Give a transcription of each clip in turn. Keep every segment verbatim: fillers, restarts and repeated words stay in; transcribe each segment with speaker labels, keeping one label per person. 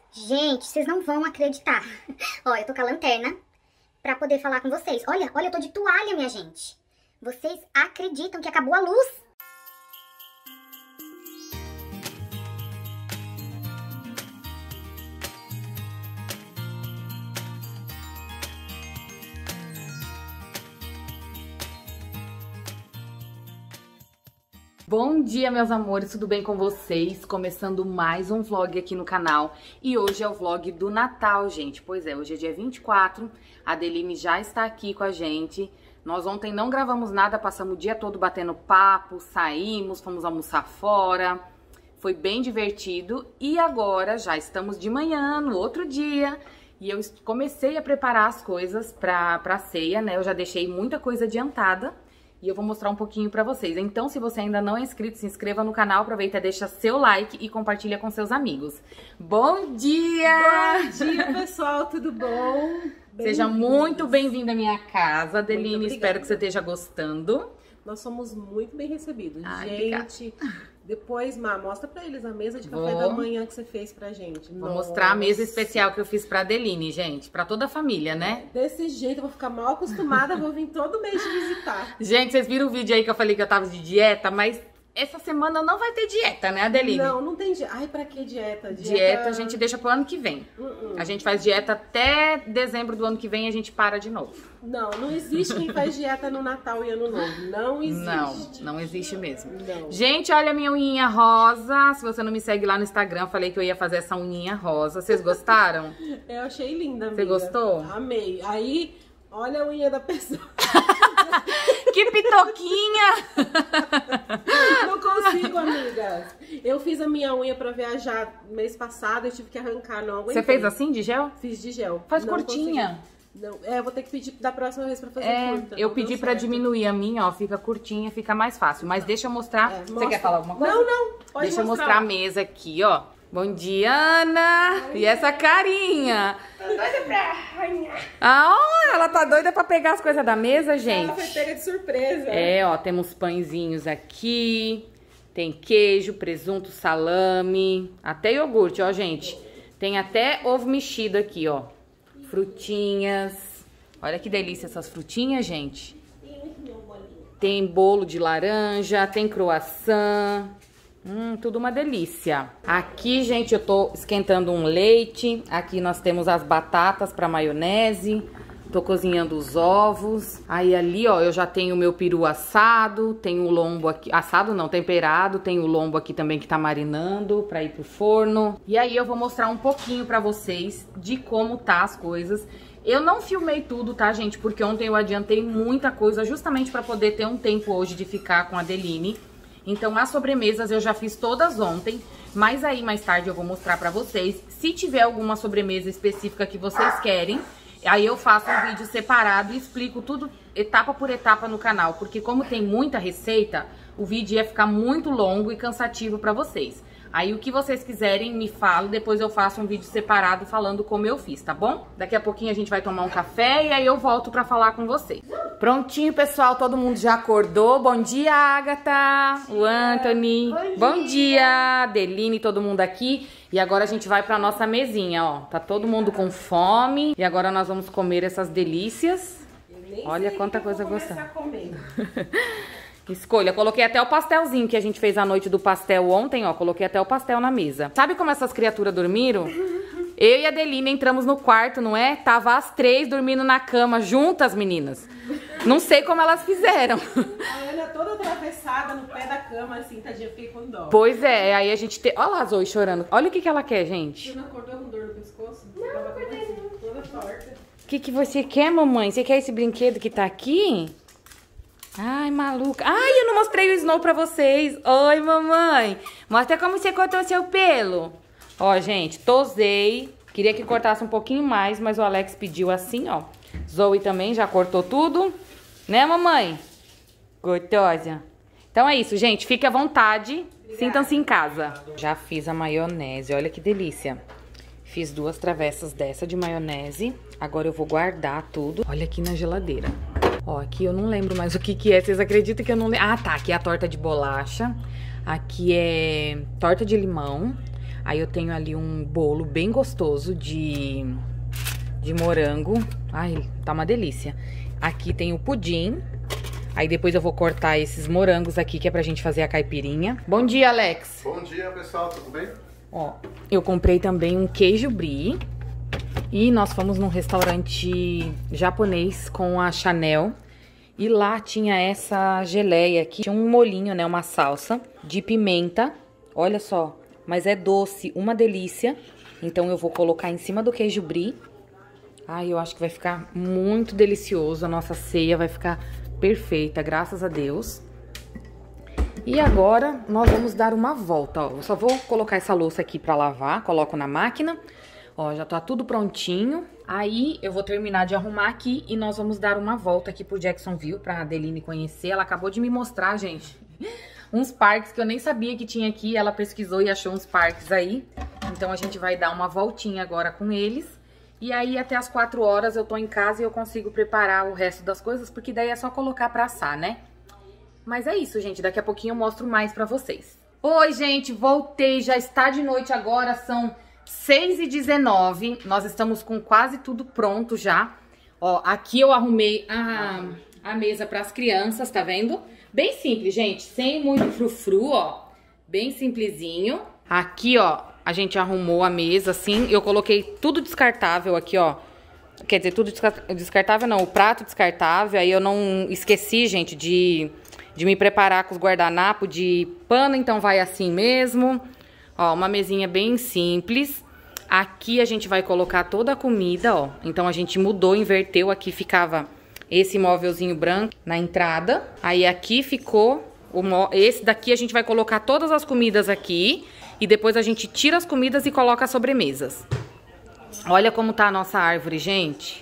Speaker 1: Gente, vocês não vão acreditar. Ó, eu tô com a lanterna pra poder falar com vocês. Olha, olha, eu tô de toalha, minha gente. Vocês acreditam que acabou a luz?
Speaker 2: Bom dia, meus amores, tudo bem com vocês? Começando mais um vlog aqui no canal. E hoje é o vlog do Natal, gente. Pois é, hoje é dia vinte e quatro, a Adeline já está aqui com a gente. Nós ontem não gravamos nada, passamos o dia todo batendo papo, saímos, fomos almoçar fora. Foi bem divertido e agora já estamos de manhã, no outro dia. E eu comecei a preparar as coisas pra, pra ceia, né? Eu já deixei muita coisa adiantada. E eu vou mostrar um pouquinho pra vocês. Então, se você ainda não é inscrito, se inscreva no canal, aproveita, deixa seu like e compartilha com seus amigos. Bom dia!
Speaker 3: Bom dia, pessoal, tudo bom?
Speaker 2: Seja muito bem-vindo à minha casa, Adeline. Espero que você esteja gostando.
Speaker 3: Nós somos muito bem recebidos.
Speaker 2: Ai,
Speaker 3: gente, obrigada. Depois, Má, mostra pra eles a mesa de café
Speaker 2: Vou.
Speaker 3: da manhã que você fez pra gente.
Speaker 2: Vou
Speaker 3: Nossa.
Speaker 2: mostrar a mesa especial que eu fiz pra Adeline, gente. Pra toda a família, né?
Speaker 3: Desse jeito, eu vou ficar mal acostumada, vou vir todo mês te visitar.
Speaker 2: Gente, vocês viram o vídeo aí que eu falei que eu tava de dieta, mas essa semana não vai ter dieta, né, Adeline?
Speaker 3: Não, não tem dieta. Ai, pra que dieta?
Speaker 2: Dieta... dieta a gente deixa pro ano que vem. Uh -uh. A gente faz dieta até dezembro do ano que vem e a gente para de novo.
Speaker 3: Não, não existe quem faz dieta no Natal e Ano Novo. Não existe.
Speaker 2: Não, não existe mesmo.
Speaker 3: Não.
Speaker 2: Gente, olha a minha unhinha rosa. Se você não me segue lá no Instagram, eu falei que eu ia fazer essa unhinha rosa. Vocês gostaram?
Speaker 3: Eu achei linda, amiga.
Speaker 2: Você gostou?
Speaker 3: Amei. Aí, olha a unha da pessoa.
Speaker 2: Que pitoquinha!
Speaker 3: Não consigo, amigas. Eu fiz a minha unha pra viajar mês passado, eu tive que arrancar, não aguentei.
Speaker 2: Você fez assim, de gel?
Speaker 3: Fiz de gel.
Speaker 2: Faz
Speaker 3: não
Speaker 2: curtinha.
Speaker 3: Consegui. Não, é, vou ter que pedir da próxima vez pra fazer
Speaker 2: é,
Speaker 3: curta.
Speaker 2: Eu pedi pra certo. diminuir a minha, ó, fica curtinha, fica mais fácil. Mas deixa eu mostrar.
Speaker 3: É,
Speaker 2: Você
Speaker 3: mostra.
Speaker 2: quer falar alguma coisa?
Speaker 3: Não, não. Pode
Speaker 2: deixa
Speaker 3: mostrar.
Speaker 2: eu mostrar a mesa aqui, ó. Bom dia, Ana! Oi. E essa carinha?
Speaker 3: Tô doida pra arranhar.
Speaker 2: Ah, ó, ela tá doida pra pegar as coisas da mesa, gente.
Speaker 3: Ela foi pega de surpresa.
Speaker 2: É, ó, temos pãezinhos aqui. Tem queijo, presunto, salame. Até iogurte, ó, gente. Tem até ovo mexido aqui, ó. Frutinhas. Olha que delícia essas frutinhas, gente. Tem bolo de laranja, tem croissant. Hum, tudo uma delícia. Aqui, gente, eu tô esquentando um leite. Aqui nós temos as batatas para maionese. Tô cozinhando os ovos. Aí ali, ó, eu já tenho o meu peru assado. Tenho o lombo aqui. Assado não, temperado. Tem o lombo aqui também que tá marinando pra ir pro forno. E aí eu vou mostrar um pouquinho pra vocês de como tá as coisas. Eu não filmei tudo, tá, gente? Porque ontem eu adiantei muita coisa justamente pra poder ter um tempo hoje de ficar com a Adeline. Então, as sobremesas eu já fiz todas ontem, mas aí mais tarde eu vou mostrar pra vocês. Se tiver alguma sobremesa específica que vocês querem, aí eu faço um vídeo separado e explico tudo etapa por etapa no canal. Porque como tem muita receita, o vídeo ia ficar muito longo e cansativo pra vocês. Aí o que vocês quiserem me falam, depois eu faço um vídeo separado falando como eu fiz, tá bom? Daqui a pouquinho a gente vai tomar um café e aí eu volto pra falar com vocês. Prontinho, pessoal, todo mundo já acordou. Bom dia, Agatha, o Anthony. Bom dia, Bom dia Adeline, todo mundo aqui. E agora a gente vai pra nossa mesinha, ó. Tá todo mundo com fome e agora nós vamos comer essas delícias. Olha quanta coisa gostosa. Escolha, coloquei até o pastelzinho que a gente fez à noite do pastel ontem, ó. Coloquei até o pastel na mesa. Sabe como essas criaturas dormiram? Eu e a Adeline entramos no quarto, não é? Tava as três dormindo na cama, juntas, meninas. Não sei como elas fizeram.
Speaker 3: A Ana toda atravessada no pé da cama, assim, tadinha, fiquei com dó.
Speaker 2: Pois é, aí a gente... Te... Olha lá a Zoe chorando. Olha o que que ela quer, gente.
Speaker 3: Você não acordou com dor no pescoço? Não, não acordei não. Toda torta.
Speaker 2: O que que você quer, mamãe? Você quer esse brinquedo que tá aqui? Ai, maluca. Ai, eu não mostrei o Snow pra vocês. Oi, mamãe. Mostra como você cortou seu pelo. Ó, gente, tosei. Queria que cortasse um pouquinho mais, mas o Alex pediu assim, ó. Zoe também já cortou tudo. Né, mamãe? Gostosa. Então é isso, gente. Fique à vontade. Sintam-se em casa. Já fiz a maionese. Olha que delícia. Fiz duas travessas dessa de maionese. Agora eu vou guardar tudo. Olha aqui na geladeira. Ó, aqui eu não lembro mais o que que é. Vocês acreditam que eu não lembro? Ah, tá. Aqui é a torta de bolacha. Aqui é torta de limão. Aí eu tenho ali um bolo bem gostoso de, de morango. Ai, tá uma delícia. Aqui tem o pudim. Aí depois eu vou cortar esses morangos aqui, que é pra gente fazer a caipirinha. Bom dia, Alex.
Speaker 4: Bom dia, pessoal. Tudo bem?
Speaker 2: Ó, eu comprei também um queijo brie. E nós fomos num restaurante japonês com a Chanel. E lá tinha essa geleia aqui. Tinha um molhinho, né? Uma salsa de pimenta. Olha só. Mas é doce, uma delícia. Então eu vou colocar em cima do queijo brie. Ai, eu acho que vai ficar muito delicioso. A nossa ceia vai ficar perfeita, graças a Deus. E agora nós vamos dar uma volta, ó. Eu só vou colocar essa louça aqui pra lavar. Coloco na máquina. Ó, já tá tudo prontinho. Aí eu vou terminar de arrumar aqui e nós vamos dar uma volta aqui pro Jacksonville pra Adeline conhecer. Ela acabou de me mostrar, gente, uns parques que eu nem sabia que tinha aqui. Ela pesquisou e achou uns parques aí. Então a gente vai dar uma voltinha agora com eles. E aí até as quatro horas eu tô em casa e eu consigo preparar o resto das coisas, porque daí é só colocar pra assar, né? Mas é isso, gente. Daqui a pouquinho eu mostro mais pra vocês. Oi, gente. Voltei. Já está de noite agora. São seis e dezenove. Nós estamos com quase tudo pronto já. Ó, aqui eu arrumei a, a mesa para as crianças, tá vendo? Bem simples, gente. Sem muito frufru, ó. Bem simplesinho. Aqui, ó, a gente arrumou a mesa assim. Eu coloquei tudo descartável aqui, ó. Quer dizer, tudo descartável não. O prato descartável. Aí eu não esqueci, gente, de, de me preparar com os guardanapos de pano. Então vai assim mesmo. Ó, uma mesinha bem simples. Aqui a gente vai colocar toda a comida, ó. Então a gente mudou, inverteu. Aqui ficava esse móvelzinho branco na entrada. Aí aqui ficou o mó... esse daqui a gente vai colocar todas as comidas aqui. E depois a gente tira as comidas e coloca as sobremesas. Olha como tá a nossa árvore, gente.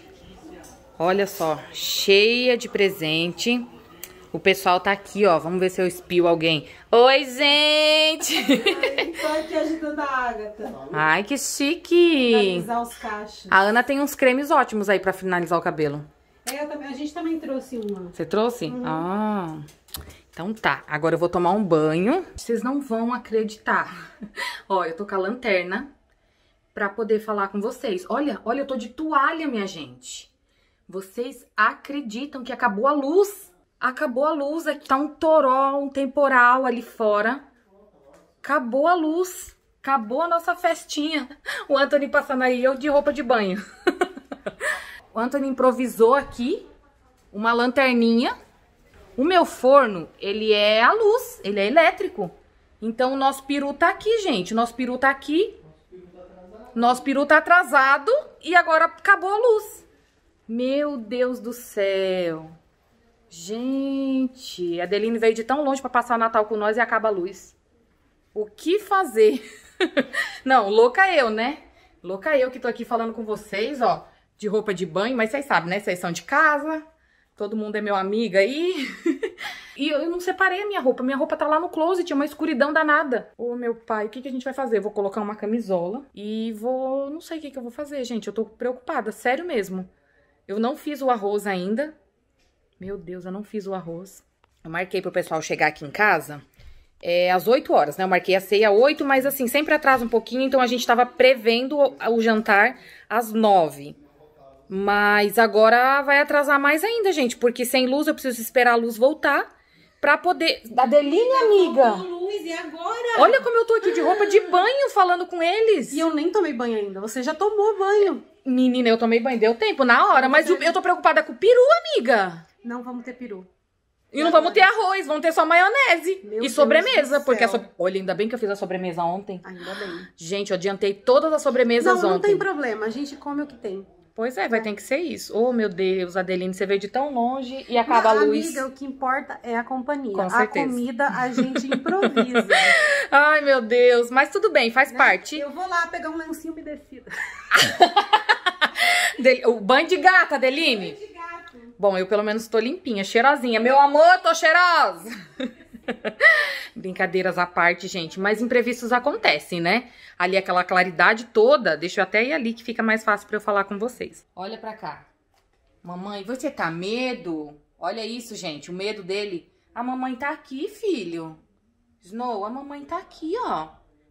Speaker 2: Olha só, cheia de presente. O pessoal tá aqui, ó. Vamos ver se eu espio alguém. Oi, gente!
Speaker 3: Ai, tô aqui ajudando a Agatha.
Speaker 2: Ai, que chique!
Speaker 3: Finalizar os cachos.
Speaker 2: A Ana tem uns cremes ótimos aí pra finalizar o cabelo.
Speaker 3: É, eu também, a gente também trouxe uma.
Speaker 2: Você trouxe?
Speaker 3: Uhum.
Speaker 2: Ah, então tá. Agora eu vou tomar um banho. Vocês não vão acreditar. Ó, eu tô com a lanterna pra poder falar com vocês. Olha, olha, eu tô de toalha, minha gente. Vocês acreditam que acabou a luz? Acabou a luz, aqui tá um toró, um temporal ali fora. Acabou a luz, acabou a nossa festinha. O Anthony passando aí, eu de roupa de banho. O Anthony improvisou aqui uma lanterninha. O meu forno, ele é a luz, ele é elétrico. Então o nosso peru tá aqui, gente. O nosso peru tá aqui. Nosso peru tá atrasado e agora acabou a luz. Meu Deus do céu. Gente, a Adeline veio de tão longe pra passar o Natal com nós e acaba a luz. O que fazer? Não, louca eu, né? Louca eu que tô aqui falando com vocês, ó, de roupa de banho, mas vocês sabem, né? Vocês são de casa, todo mundo é meu amigo aí. E eu não separei a minha roupa, minha roupa tá lá no closet, é uma escuridão danada. Ô, meu pai, o que, que a gente vai fazer? Eu vou colocar uma camisola e vou... Não sei o que, que eu vou fazer, gente, eu tô preocupada, sério mesmo. Eu não fiz o arroz ainda. Meu Deus, eu não fiz o arroz. Eu marquei pro pessoal chegar aqui em casa é, às oito horas, né? Eu marquei a ceia às oito, mas assim, sempre atrasa um pouquinho. Então a gente tava prevendo o, o jantar às nove. Mas agora vai atrasar mais ainda, gente. Porque sem luz eu preciso esperar a luz voltar pra poder... Adeline, amiga!
Speaker 3: Luz, e agora?
Speaker 2: Olha como eu tô aqui de roupa de banho falando com eles.
Speaker 3: E eu nem tomei banho ainda. Você já tomou banho.
Speaker 2: Menina, eu tomei banho, deu tempo, na hora. Mas eu, eu tô preocupada com o peru, amiga.
Speaker 3: Não vamos ter peru.
Speaker 2: E não vamos ter arroz, vamos ter só maionese.
Speaker 3: Meu
Speaker 2: e sobremesa,
Speaker 3: Deus do
Speaker 2: porque a
Speaker 3: céu.
Speaker 2: so... Olha, ainda bem que eu fiz a sobremesa ontem.
Speaker 3: Ainda bem.
Speaker 2: Gente, eu adiantei todas as sobremesas
Speaker 3: Não, não
Speaker 2: ontem.
Speaker 3: tem problema. A gente come o que tem.
Speaker 2: Pois é, vai ter que ser isso. Oh, meu Deus, Adeline, você veio de tão longe e acaba
Speaker 3: Não,
Speaker 2: a luz.
Speaker 3: Amiga, o que importa é a companhia.
Speaker 2: Com
Speaker 3: a
Speaker 2: certeza.
Speaker 3: comida a gente improvisa.
Speaker 2: Ai, meu Deus. Mas tudo bem, faz parte.
Speaker 3: Eu vou lá pegar um lencinho umedecido.
Speaker 2: O banho de gata, Adeline.
Speaker 3: De gato.
Speaker 2: Bom, eu pelo menos tô limpinha, cheirosinha. Meu amor, tô cheirosa. Brincadeiras à parte, gente. Mas imprevistos acontecem, né? Ali aquela claridade toda. Deixa eu até ir ali que fica mais fácil pra eu falar com vocês. Olha pra cá. Mamãe, você tá medo? Olha isso, gente. O medo dele. A mamãe tá aqui, filho. Snow, a mamãe tá aqui, ó.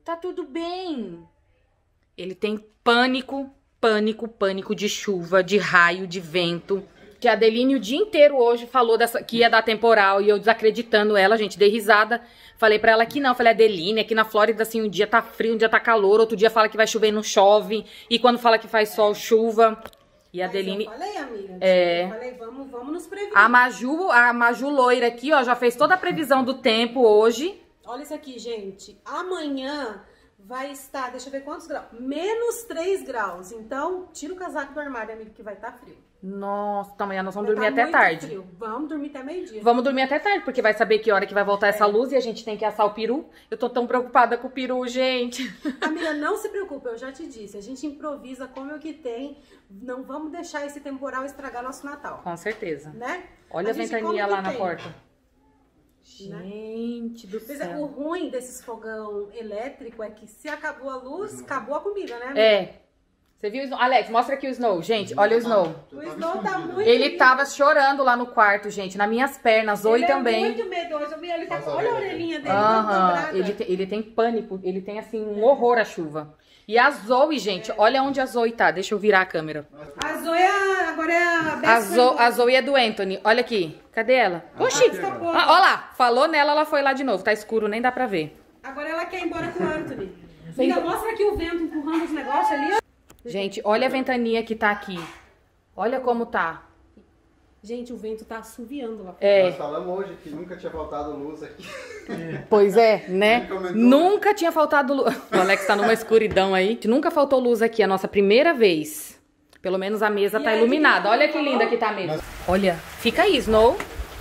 Speaker 2: Tá tudo bem. Ele tem pânico, pânico, pânico de chuva, de raio, de vento. Que a Adeline o dia inteiro hoje falou dessa, que ia dar temporal e eu desacreditando ela, gente, dei risada. Falei pra ela que não, falei, Adeline, aqui na Flórida, assim, um dia tá frio, um dia tá calor, outro dia fala que vai chover e não chove, e quando fala que faz sol, chuva. E a Adeline...
Speaker 3: Eu falei, amiga,
Speaker 2: é...
Speaker 3: eu falei, vamos, vamos nos prevenir.
Speaker 2: A Maju, a Maju loira aqui, ó, já fez toda a previsão do tempo hoje.
Speaker 3: Olha isso aqui, gente, amanhã... vai estar, deixa eu ver quantos graus, menos três graus. Então, tira o casaco do armário, amigo, que vai estar frio.
Speaker 2: Nossa, amanhã nós vamos
Speaker 3: Vai
Speaker 2: dormir
Speaker 3: tá
Speaker 2: até
Speaker 3: muito
Speaker 2: tarde.
Speaker 3: frio. Vamos dormir até meio-dia.
Speaker 2: Vamos dormir até tarde, porque vai saber que hora que vai voltar essa luz e a gente tem que assar o peru. Eu tô tão preocupada com o peru, gente.
Speaker 3: Amiga, não se preocupe, eu já te disse. A gente improvisa como é o que tem. Não vamos deixar esse temporal estragar nosso Natal.
Speaker 2: Com certeza.
Speaker 3: Né?
Speaker 2: Olha a, a ventania lá na
Speaker 3: tem.
Speaker 2: porta.
Speaker 3: Né?
Speaker 2: Gente do
Speaker 3: Mas
Speaker 2: céu.
Speaker 3: o ruim desses fogão elétrico é que se acabou a luz, acabou a comida, né, amiga?
Speaker 2: É. Você viu o Snow? Alex, mostra aqui o Snow. Gente, olha o Snow.
Speaker 3: O Snow tá muito...
Speaker 2: Ele tava chorando lá no quarto, gente. Nas minhas pernas. Oi
Speaker 3: ele
Speaker 2: também.
Speaker 3: é muito medroso. Ele tá... Olha a orelhinha dele.
Speaker 2: Aham. Ele, tem, ele tem pânico. Ele tem, assim, um horror à chuva. E a Zoe, gente, olha onde a Zoe tá. Deixa eu virar a câmera.
Speaker 3: A Zoe é, agora é a...
Speaker 2: A, Zo, a Zoe é do Anthony. Olha aqui. Cadê ela? Oxi. Ah, olha lá. Falou nela, ela foi lá de novo. Tá escuro, nem dá pra ver.
Speaker 3: Agora ela quer ir embora com o Anthony. Amiga, mostra aqui o vento empurrando os negócios ali.
Speaker 2: Gente, olha a ventania que tá aqui. Olha como tá.
Speaker 3: Gente, o vento tá assoviando lá.
Speaker 2: É.
Speaker 4: Nós falamos hoje que nunca tinha faltado luz aqui.
Speaker 2: Pois é, né? Nunca tinha faltado luz. O Alex tá numa escuridão aí. Nunca faltou luz aqui, a nossa primeira vez. Pelo menos a mesa tá iluminada. Olha que linda que tá a mesa. Olha, fica aí, Snow.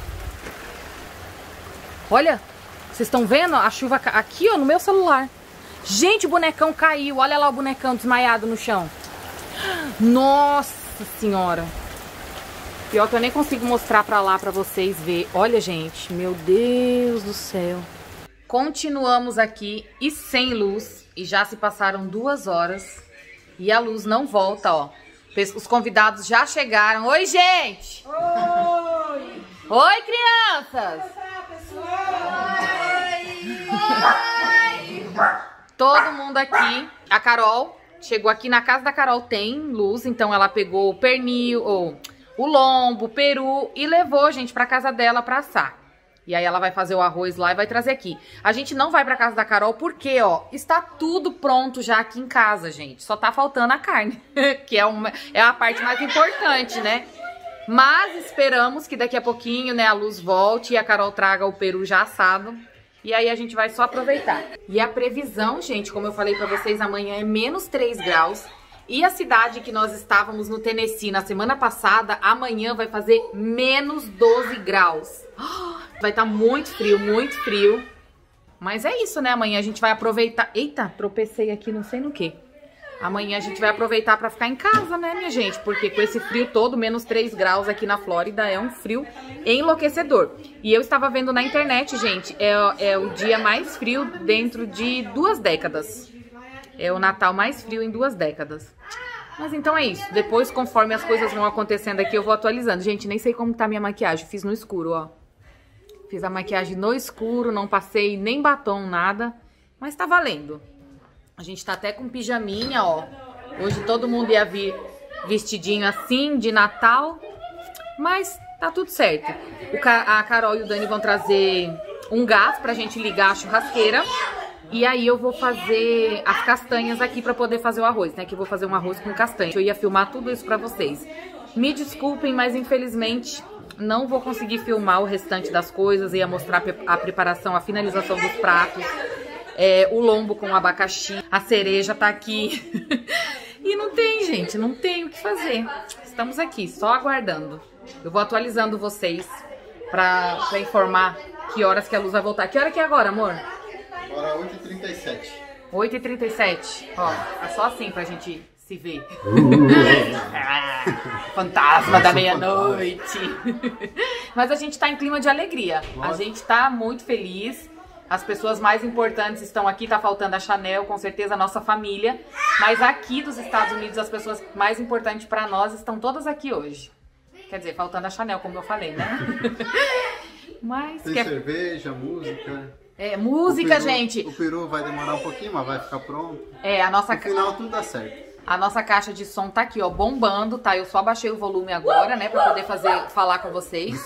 Speaker 2: Olha, vocês estão vendo a chuva aqui, ó, no meu celular. Gente, o bonecão caiu. Olha lá o bonecão desmaiado no chão. Nossa senhora. Pior que eu nem consigo mostrar pra lá pra vocês verem. Olha, gente. Meu Deus do céu. Continuamos aqui e sem luz. E já se passaram duas horas. E a luz não volta, ó. Os convidados já chegaram. Oi, gente!
Speaker 3: Oi!
Speaker 2: Oi, crianças!
Speaker 3: Oi! Oi!
Speaker 2: Todo mundo aqui. A Carol chegou aqui. Na casa da Carol tem luz. Então ela pegou o pernil, ou o lombo, o peru e levou, gente, pra casa dela pra assar. E aí ela vai fazer o arroz lá e vai trazer aqui. A gente não vai pra casa da Carol porque, ó, está tudo pronto já aqui em casa, gente. Só tá faltando a carne, que é, uma, é a parte mais importante, né? Mas esperamos que daqui a pouquinho, né, a luz volte e a Carol traga o peru já assado. E aí a gente vai só aproveitar. E a previsão, gente, como eu falei pra vocês, amanhã é menos três graus. E a cidade que nós estávamos no Tennessee na semana passada, amanhã vai fazer menos doze graus. Vai estar muito frio, muito frio. Mas é isso, né? Amanhã a gente vai aproveitar... Eita, tropecei aqui não sei no que. Amanhã a gente vai aproveitar pra ficar em casa, né, minha gente? Porque com esse frio todo, menos três graus aqui na Flórida, é um frio enlouquecedor. E eu estava vendo na internet, gente, é, é o dia mais frio dentro de duas décadas. É o Natal mais frio em duas décadas. Mas então é isso. Depois, conforme as coisas vão acontecendo aqui, eu vou atualizando. Gente, nem sei como tá minha maquiagem. Fiz no escuro, ó. Fiz a maquiagem no escuro, não passei nem batom, nada. Mas tá valendo. A gente tá até com pijaminha, ó. Hoje todo mundo ia vir vestidinho assim, de Natal. Mas tá tudo certo. O Ca- a Carol e o Dani vão trazer um gás pra gente ligar a churrasqueira. E aí eu vou fazer as castanhas aqui pra poder fazer o arroz, né? Que eu vou fazer um arroz com castanha. Eu ia filmar tudo isso pra vocês. Me desculpem, mas infelizmente não vou conseguir filmar o restante das coisas. Ia mostrar a preparação, a finalização dos pratos. É, o lombo com abacaxi. A cereja tá aqui. E não tem, gente. Não tem o que fazer. Estamos aqui, só aguardando. Eu vou atualizando vocês pra, pra informar que horas que a luz vai voltar. Que hora que é agora, amor?
Speaker 4: Agora oito e trinta e sete.
Speaker 2: oito e trinta e sete. Ó, é só assim pra gente se ver. Ah, fantasma da meia-noite. Mas a gente tá em clima de alegria. A gente tá muito feliz. As pessoas mais importantes estão aqui. Tá faltando a Chanel, com certeza a nossa família. Mas aqui dos Estados Unidos, as pessoas mais importantes pra nós estão todas aqui hoje. Quer dizer, faltando a Chanel, como eu falei, né? Mas
Speaker 4: Tem
Speaker 2: quer...
Speaker 4: cerveja, música.
Speaker 2: É, música,
Speaker 4: o peru,
Speaker 2: gente.
Speaker 4: O peru vai demorar um pouquinho, mas vai ficar pronto.
Speaker 2: É, a nossa...
Speaker 4: No final tudo dá certo.
Speaker 2: A nossa caixa de som tá aqui, ó, bombando, tá? Eu só abaixei o volume agora, né, pra poder fazer, falar com vocês.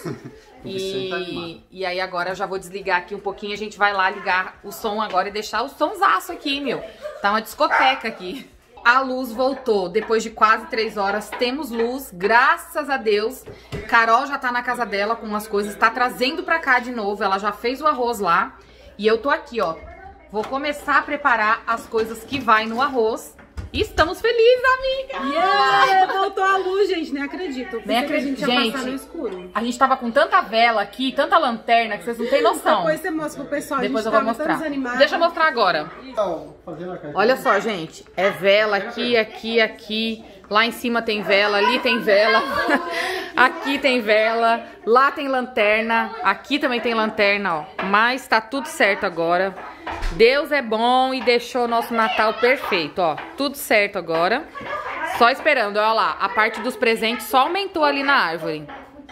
Speaker 2: E, e aí agora eu já vou desligar aqui um pouquinho, a gente vai lá ligar o som agora e deixar o sonsaço aqui, meu. Tá uma discoteca aqui. A luz voltou, depois de quase três horas, temos luz, graças a Deus. Carol já tá na casa dela com umas coisas, tá trazendo pra cá de novo, ela já fez o arroz lá. E eu tô aqui, ó, vou começar a preparar as coisas que vai no arroz. E estamos felizes, amiga!
Speaker 3: Yeah! Voltou a luz, gente, nem acredito.
Speaker 2: Nem acredito,
Speaker 3: que a gente ia
Speaker 2: gente.
Speaker 3: passar no escuro.
Speaker 2: A gente tava com tanta vela aqui, tanta lanterna, que vocês não têm noção.
Speaker 3: Depois você mostra pro pessoal,
Speaker 2: Depois
Speaker 3: a
Speaker 2: eu
Speaker 3: gente
Speaker 2: vou
Speaker 3: tava tão
Speaker 2: mostrar.
Speaker 3: desanimada.
Speaker 2: Deixa eu mostrar agora.
Speaker 4: Então, fazendo a caixa.
Speaker 2: Olha só, gente. É vela aqui, aqui, aqui. Lá em cima tem vela, ali tem vela. Aqui tem vela. Lá tem lanterna. Aqui também tem lanterna, ó. Mas tá tudo certo agora. Deus é bom e deixou o nosso Natal perfeito, ó. Tudo certo agora. Só esperando, olha lá. A parte dos presentes só aumentou ali na árvore.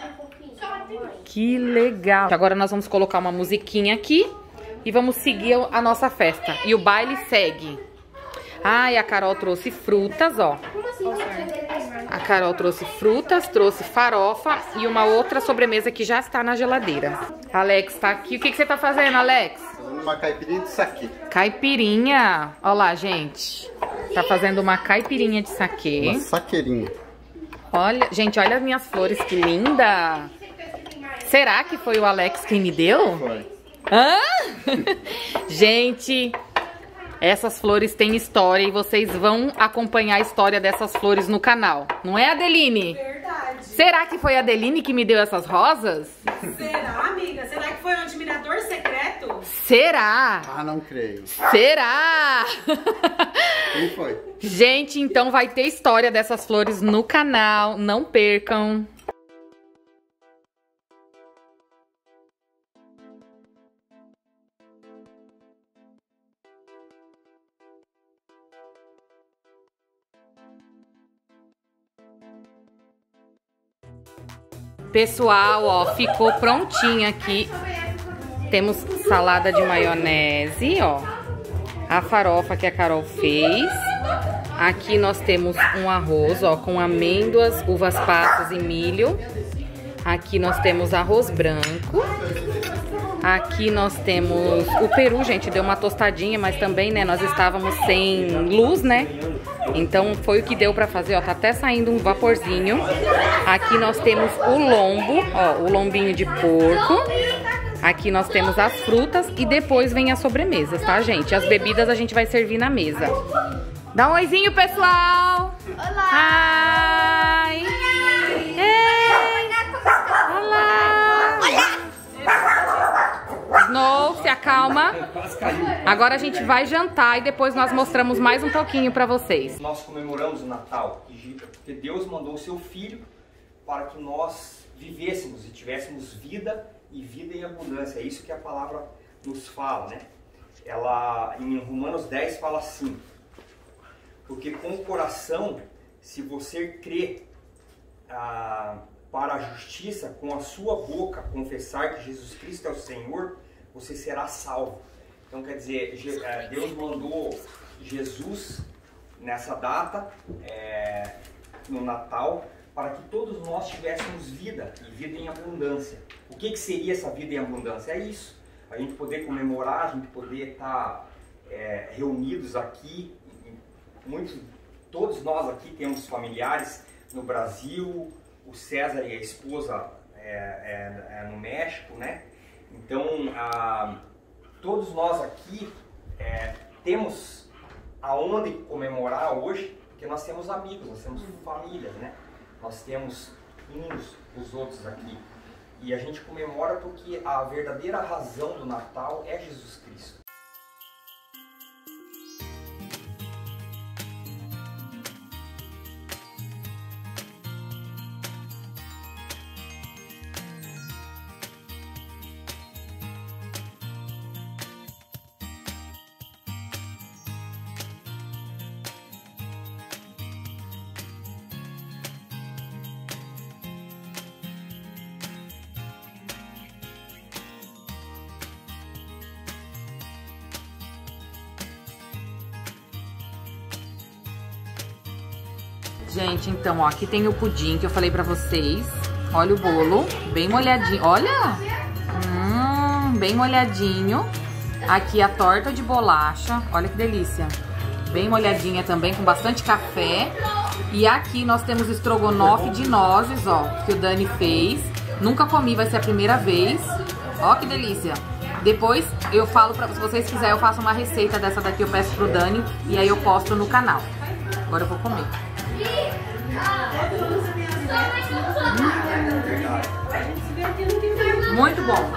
Speaker 2: Que legal. Agora nós vamos colocar uma musiquinha aqui e vamos seguir a nossa festa. E o baile segue. Ah, e a Carol trouxe frutas, ó. A Carol trouxe frutas, trouxe farofa e uma outra sobremesa que já está na geladeira. Alex tá aqui. O que, que você tá fazendo, Alex?
Speaker 4: Fazendo uma caipirinha de saquê.
Speaker 2: Caipirinha. Olha lá, gente. Tá fazendo uma caipirinha de saquê.
Speaker 4: Uma saqueirinha.
Speaker 2: Olha, gente, olha as minhas flores, que linda. Será que foi o Alex quem me deu?
Speaker 4: Foi.
Speaker 2: Hã? Gente, essas flores têm história e vocês vão acompanhar a história dessas flores no canal. Não é, Adeline?
Speaker 3: Verdade.
Speaker 2: Será que foi a Adeline que me deu essas rosas?
Speaker 3: Será, amiga? Será que foi um admirador secreto?
Speaker 2: Será?
Speaker 4: Ah, não creio.
Speaker 2: Será?
Speaker 4: Quem foi?
Speaker 2: Gente, então vai ter história dessas flores no canal. Não percam. Pessoal, ó, ficou prontinha aqui. Temos salada de maionese, ó. A farofa que a Carol fez. Aqui nós temos um arroz, ó, com amêndoas, uvas passas e milho. Aqui nós temos arroz branco. Aqui nós temos o peru, gente, deu uma tostadinha, mas também, né, nós estávamos sem luz, né? Então foi o que deu pra fazer, ó, tá até saindo um vaporzinho. Aqui nós temos o lombo, ó, o lombinho de porco. Aqui nós temos as frutas e depois vem as sobremesas, tá, gente? As bebidas a gente vai servir na mesa. Dá um oizinho, pessoal!
Speaker 1: Olá!
Speaker 2: Hi! Ei! Olá! Snow, se acalma. Agora a gente vai jantar e depois nós mostramos mais um pouquinho pra vocês.
Speaker 5: Nós comemoramos o Natal porque Deus mandou o seu Filho para que nós vivêssemos e tivéssemos vida e vida em abundância. É isso que a palavra nos fala, né? Ela, em Romanos dez, fala assim: porque com o coração, se você crê ah, para a justiça, com a sua boca confessar que Jesus Cristo é o Senhor, você será salvo. Então, quer dizer, Deus mandou Jesus nessa data, é, no Natal, para que todos nós tivéssemos vida e vida em abundância. O que, que seria essa vida em abundância? É isso, a gente poder comemorar, a gente poder estar é, reunidos aqui. Muitos, todos nós aqui temos familiares no Brasil, o César e a esposa é, é, é no México, né? Então, a, todos nós aqui é, temos aonde comemorar hoje, porque nós temos amigos, nós temos famílias, né? Nós temos uns os outros aqui. E a gente comemora porque a verdadeira razão do Natal é Jesus Cristo.
Speaker 2: Gente, então, ó, aqui tem o pudim que eu falei pra vocês. Olha o bolo, bem molhadinho. Olha! Hum, bem molhadinho. Aqui a torta de bolacha. Olha que delícia. Bem molhadinha também, com bastante café. E aqui nós temos estrogonofe de nozes, ó, que o Dani fez. Nunca comi, vai ser a primeira vez. Ó que delícia. Depois eu falo pra, se vocês quiserem, eu faço uma receita dessa daqui, eu peço pro Dani e aí eu posto no canal. Agora eu vou comer. Muito bom.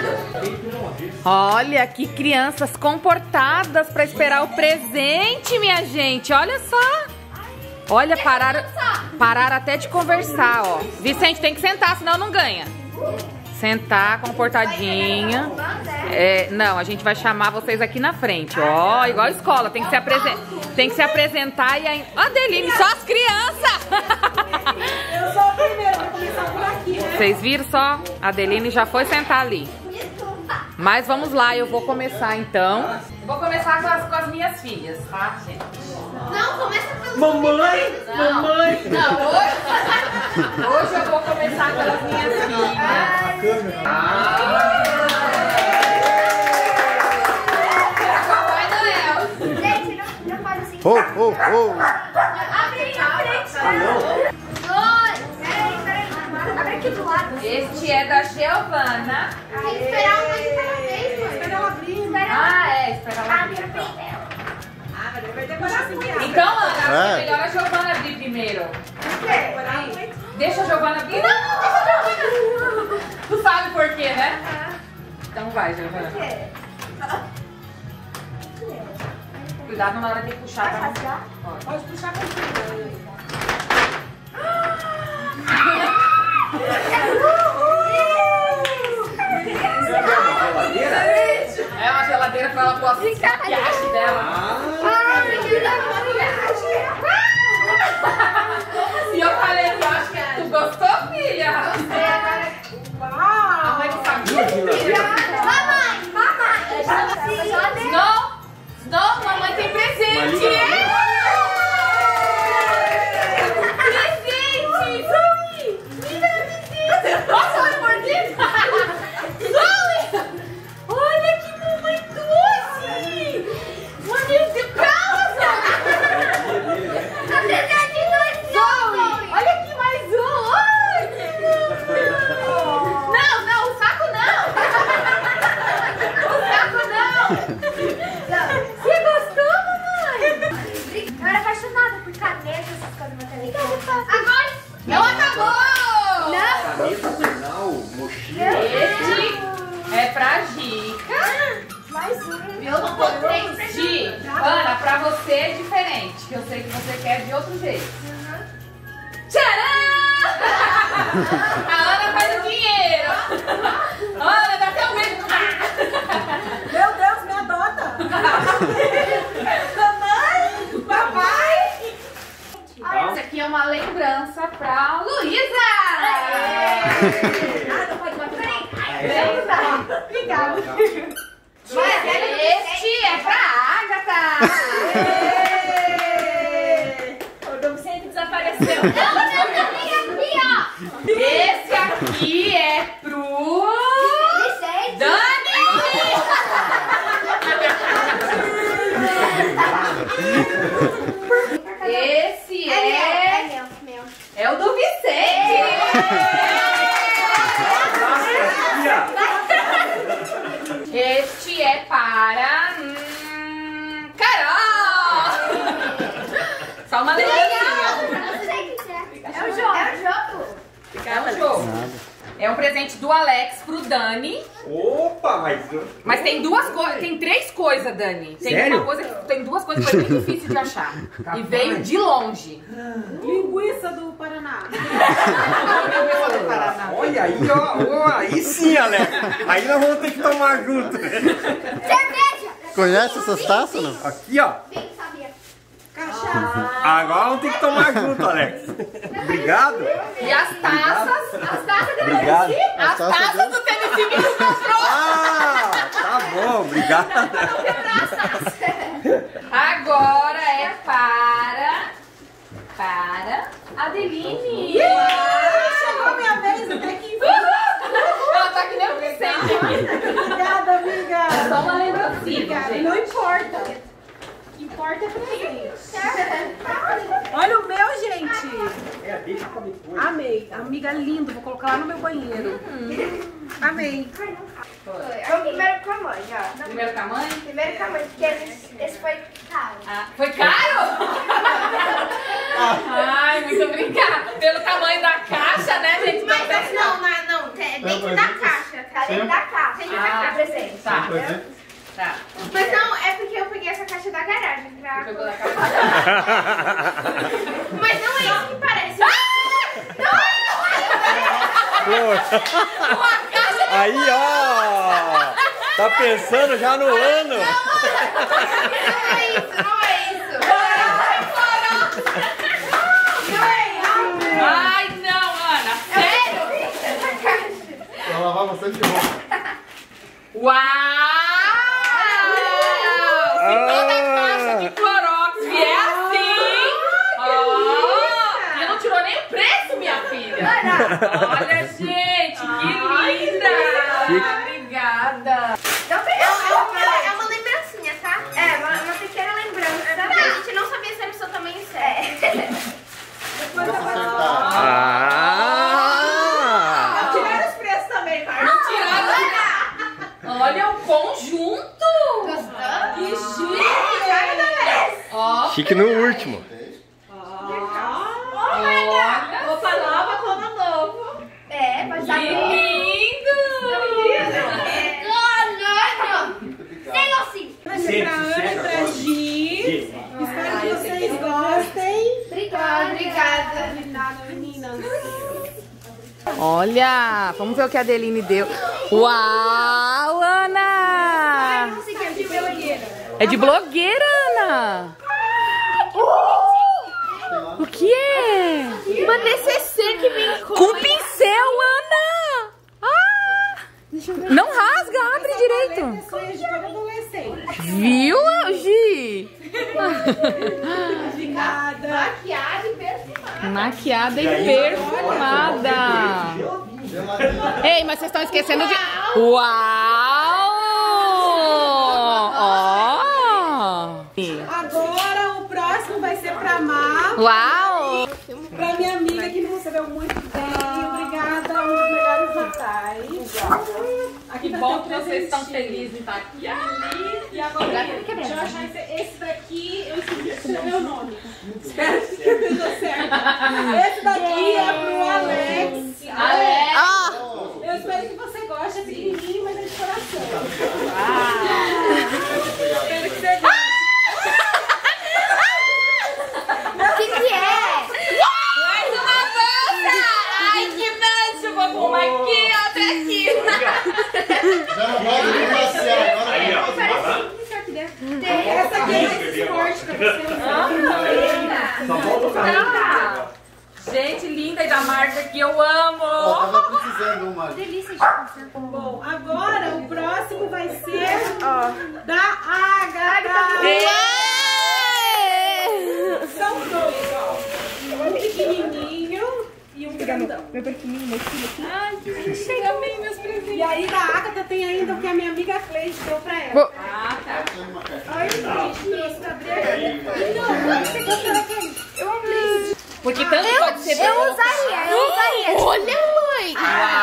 Speaker 2: Olha que crianças comportadas pra esperar o presente, minha gente. Olha só. Olha, pararam, pararam até de conversar, ó. Vicente, tem que sentar, senão não ganha. Sentar, comportadinha. É, não, a gente vai chamar vocês aqui na frente, ó. Igual a escola, tem que se, apresen tem que se apresentar e aí... Adeline, só as crianças!
Speaker 3: Eu sou a primeira, vou começar por aqui, né?
Speaker 2: Vocês viram só? A Adeline já foi sentar ali. Mas vamos lá, eu vou começar então. Vou começar com as, com as minhas filhas, tá, gente?
Speaker 1: Não, começa pelo...
Speaker 5: Mamãe!
Speaker 2: Não,
Speaker 5: Mamãe!
Speaker 2: Não, hoje, hoje eu vou começar pelas minhas filhas. Ah. Papai Noel.
Speaker 1: Gente, não, não faz assim.
Speaker 4: Oh, oh, oh.
Speaker 1: Abre aí na frente. Dois. Peraí, peraí. Abre aqui do lado.
Speaker 2: Este é da Giovana.
Speaker 1: Tem que esperar uma de cada vez, mãe.
Speaker 3: Espera ela abrir, né?
Speaker 2: Ah, é, espera lá.
Speaker 1: Abre primeiro.
Speaker 3: Ah, mas vai demorar assim, viado.
Speaker 2: Então, Ana, acho que
Speaker 4: É.
Speaker 2: é melhor a Giovana abrir primeiro.
Speaker 3: Peraí.
Speaker 2: Deixa a Giovana abrir. Não, não, deixa a Giovana. Tu sabe por quê, né? Então vai, Giovana. Cuidado na hora de puxar. Pra não...
Speaker 3: Pode puxar pra cima.
Speaker 2: É uma geladeira pra ela pôr a maquiagem dela. E eu falei, eu acho que tu gostou, filha? A mãe não sabia.
Speaker 1: Mamãe, mamãe.
Speaker 2: Não, não, mamãe tem presente. Presente. Nossa, olha mordida. Olha que mamãe doce. Meu Deus, calma. Zoe, olha aqui mais um. Ai, que lindo. Não, não, o saco não. O saco não. Você gostou, mamãe?
Speaker 1: Eu era apaixonada por canetas, essas coisas materiais. Agora
Speaker 2: Não acabou.
Speaker 4: Não, mochila.
Speaker 2: Este é pra Gica.
Speaker 1: mais um.
Speaker 2: Eu não botei Gi. Ana, pra você é diferente. Que eu sei que você quer de outro jeito. Tcharam! A Ana faz o dinheiro. Ana, dá até um beijo.
Speaker 3: Meu Deus, me adota. Mamãe, papai.
Speaker 2: Essa aqui é uma lembrança pra Luísa.
Speaker 3: Ah, não pode bater. Obrigada.
Speaker 2: Este é pra Agatha.
Speaker 3: O Dom Vicente desapareceu.
Speaker 1: Não, não, não, vem aqui, ó.
Speaker 2: Esse aqui é pro
Speaker 1: Vicente.
Speaker 2: Dani. Esse
Speaker 1: É meu,
Speaker 2: é
Speaker 1: é meu, meu.
Speaker 2: é o do Vicente. Este é para hum, Carol. Só uma lembrancinha.
Speaker 1: Não sei o que é. É o jogo. É o jogo.
Speaker 2: É um jogo. É um presente do Alex pro Dani.
Speaker 5: Opa, mas...
Speaker 2: Mas tem duas coisas, tem três coisas, Dani. Tem
Speaker 5: Sério?
Speaker 2: uma coisa que tem duas coisas que foi muito difícil de achar. E veio de longe.
Speaker 3: Linguiça do Paraná.
Speaker 5: Olha aí, ó, ó, aí sim, Alex. Aí nós vamos ter que tomar junto.
Speaker 1: Cerveja.
Speaker 4: Conhece essas taças, não?
Speaker 5: Aqui, ó.
Speaker 1: Vem, sabia.
Speaker 3: Cachaça.
Speaker 5: Agora vamos ter que tomar junto, Alex. Obrigado.
Speaker 2: E as taças, as taças do
Speaker 5: Obrigado.
Speaker 2: Tennessee, as
Speaker 4: As taças
Speaker 2: taças
Speaker 4: dele.
Speaker 2: do Tennessee que tu comprou.
Speaker 5: Ah, tá bom, obrigado.
Speaker 2: Agora é para para Adeline.
Speaker 3: Chegou minha vez até que enfim.
Speaker 2: Ela tá que nem o Vicente aqui.
Speaker 3: Obrigada, amiga.
Speaker 2: Só uma lembrancinha, gente.
Speaker 3: Não importa. O que importa é presente. Olha o meu, gente.
Speaker 5: É, deixa pra depois.
Speaker 3: Amei. Amiga lindo. Vou colocar lá no meu banheiro. Hum. Amei.
Speaker 6: Vamos primeiro com a mãe, ó.
Speaker 2: Primeiro com a mãe?
Speaker 6: Primeiro com a mãe, porque esse, esse foi caro.
Speaker 2: Ah, foi caro? Ai, muito obrigada. Pelo tamanho da caixa, né, gente?
Speaker 6: Mas esse não, não, não, é dentro da caixa. Tá dentro da caixa. Dentro da
Speaker 2: Ah,
Speaker 6: caixa, presente.
Speaker 2: Tá, tá.
Speaker 6: Mas não, é porque eu peguei essa caixa da garagem pra...
Speaker 2: Pegou da caixa.
Speaker 6: Mas não é isso que parece.
Speaker 4: Aí, ó! Tá pensando já no ano?
Speaker 6: Não é isso, não é isso. Não é isso.
Speaker 2: Ai, não, Ana. Sério?
Speaker 6: Essa caixa.
Speaker 4: Pra lavar bastante roupa.
Speaker 2: Uau! Se toda caixa de Clorox vier assim, ó, e não tirou nem o preço, minha filha. Olha, gente, que linda! Obrigada.
Speaker 6: Então, é, uma, é uma lembrancinha, tá? É, uma, uma pequena lembrança. A gente não sabia se era o seu tamanho certo.
Speaker 3: Depois eu vou...
Speaker 4: Ah!
Speaker 3: Tiraram os preços também, Marcos.
Speaker 2: Olha o conjunto!
Speaker 6: Gostou?
Speaker 3: Que chique!
Speaker 2: Ó,
Speaker 4: Chique no último.
Speaker 2: olha,
Speaker 3: Roupa nova, coma novo.
Speaker 6: É, pode
Speaker 2: que
Speaker 6: dar
Speaker 2: lindo!
Speaker 6: Sem assim.
Speaker 3: Olha pra Ana e pra Gi. Espero que vocês gostem.
Speaker 6: Obrigada. Obrigada.
Speaker 3: Obrigada, meninas.
Speaker 2: Olha, vamos ver o que a Adeline deu. Uau, Ana! É de blogueira, Ana! O que é?
Speaker 6: Uma D C C que vem com...
Speaker 2: Com pincel, Ana! Ah! Não rasga, abre direito.
Speaker 3: Sonhos de todo adolescente.
Speaker 2: Viu, Gi?
Speaker 3: Obrigada.
Speaker 6: Maquiagem perfumada.
Speaker 2: Maquiada e perfumada. Ei, mas vocês estão esquecendo de... Uau! Ó!
Speaker 3: Agora o próximo vai ser pra Má.
Speaker 2: Uau!
Speaker 3: Pra minha amiga que me recebeu muito bem. Obrigada, um dos melhores natais. Aqui
Speaker 2: Que
Speaker 3: tá
Speaker 2: bom
Speaker 3: teu
Speaker 2: que vocês estão
Speaker 3: presentinho.
Speaker 2: felizes em estar aqui.
Speaker 3: E agora, Josh, esse, esse daqui, eu esqueci de escrever o nome. Espero que deu certo. Esse daqui é pro Alex.
Speaker 2: Alex.
Speaker 3: Ah! Eu espero que você goste. É pequenininho, mas é de coração. Espero que você goste.
Speaker 6: O que que é?
Speaker 2: Mais uma bolsa! Ai, que nojo! Vou com uma aqui, outra aqui.
Speaker 4: Já não pode nem passear agora.
Speaker 5: Aí, ó.
Speaker 3: Essa aqui é mais forte pra você usar.
Speaker 5: Só volta o carrinho.
Speaker 2: Gente, linda e da marca que eu amo.
Speaker 4: Ó, tava precisando uma.
Speaker 6: Delícia de pensar.
Speaker 3: Bom, agora o próximo vai ser da Agatha. São dois, ó. Um pequenininho e um grandão.
Speaker 2: Meu perfuminho, Ai, que lindo. Amei meus presentes.
Speaker 3: E aí da Agatha tem ainda o que a minha amiga Cleide deu pra ela.
Speaker 2: Vou- Ah, tá.
Speaker 3: Ai, gente, trouxe pra abrir. Não, você gostou da Cleide? Eu amei.
Speaker 2: Porque tanto pode ser
Speaker 6: Eu usaria, eu usaria. Olha, mãe.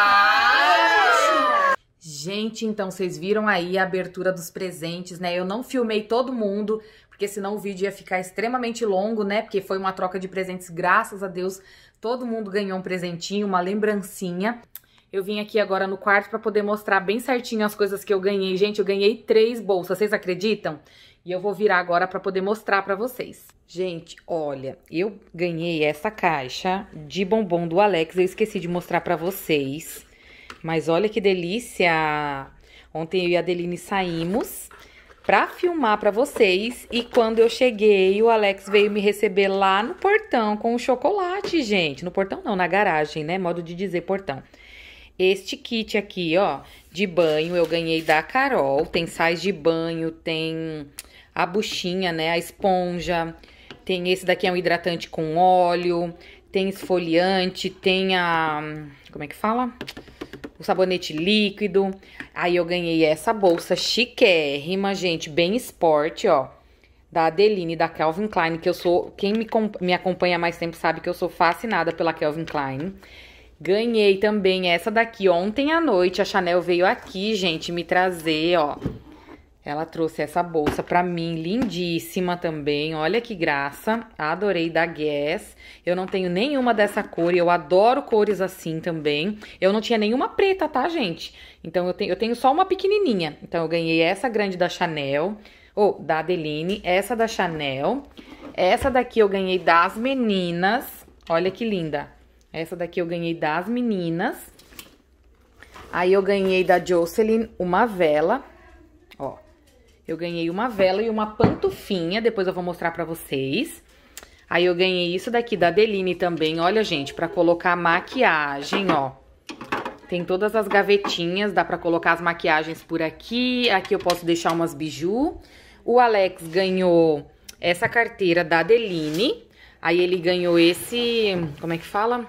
Speaker 2: Uau! Gente, então vocês viram aí a abertura dos presentes, né? Eu não filmei todo mundo, porque senão o vídeo ia ficar extremamente longo, né? Porque foi uma troca de presentes, graças a Deus. Todo mundo ganhou um presentinho, uma lembrancinha. Eu vim aqui agora no quarto pra poder mostrar bem certinho as coisas que eu ganhei. Gente, eu ganhei três bolsas, vocês acreditam? E eu vou virar agora pra poder mostrar pra vocês. Gente, olha, eu ganhei essa caixa de bombom do Alex. Eu esqueci de mostrar pra vocês. Mas olha que delícia! Ontem eu e a Adeline saímos pra filmar pra vocês. E quando eu cheguei, o Alex veio me receber lá no portão com o chocolate, gente. No portão não, na garagem, né? Modo de dizer portão. Este kit aqui, ó, de banho, eu ganhei da Carol. Tem sais de banho, tem a buchinha, né? A esponja. Tem esse daqui, é um hidratante com óleo. Tem esfoliante, tem a... como é que fala? O sabonete líquido. Aí eu ganhei essa bolsa chiquérrima, gente, bem esporte, ó. Da Adeline, da Calvin Klein, que eu sou... Quem me, me acompanha há mais tempo sabe que eu sou fascinada pela Calvin Klein. Ganhei também essa daqui ontem à noite. A Chanel veio aqui, gente, me trazer, ó. Ela trouxe essa bolsa pra mim, lindíssima também. Olha que graça. Adorei, da Guess. Eu não tenho nenhuma dessa cor e eu adoro cores assim também. Eu não tinha nenhuma preta, tá, gente? Então eu tenho, eu tenho só uma pequenininha. Então eu ganhei essa grande da Chanel, ou da Adeline, essa da Chanel. Essa daqui eu ganhei das meninas. Olha que linda. Essa daqui eu ganhei das meninas. Aí eu ganhei da Jocelyn uma vela. Ó, eu ganhei uma vela e uma pantufinha. Depois eu vou mostrar pra vocês. Aí eu ganhei isso daqui da Adeline também. Olha, gente, pra colocar maquiagem, ó. Tem todas as gavetinhas, dá pra colocar as maquiagens por aqui. Aqui eu posso deixar umas biju. O Alex ganhou essa carteira da Adeline. Aí ele ganhou esse... como é que fala?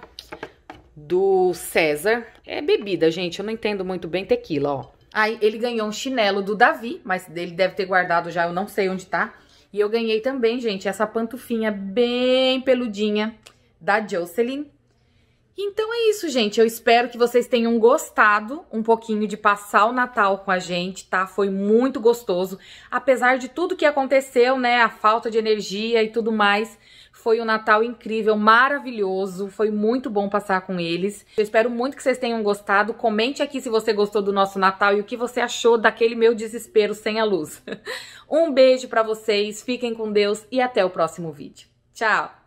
Speaker 2: Do César. É bebida, gente. Eu não entendo muito bem, tequila, ó. Aí ele ganhou um chinelo do Davi, mas ele deve ter guardado já, eu não sei onde tá. E eu ganhei também, gente, essa pantufinha bem peludinha da Jocelyn. Então é isso, gente. Eu espero que vocês tenham gostado um pouquinho de passar o Natal com a gente, tá? Foi muito gostoso. Apesar de tudo que aconteceu, né? A falta de energia e tudo mais. Foi um Natal incrível, maravilhoso. Foi muito bom passar com eles. Eu espero muito que vocês tenham gostado. Comente aqui se você gostou do nosso Natal e o que você achou daquele meu desespero sem a luz. Um beijo pra vocês, fiquem com Deus e até o próximo vídeo. Tchau!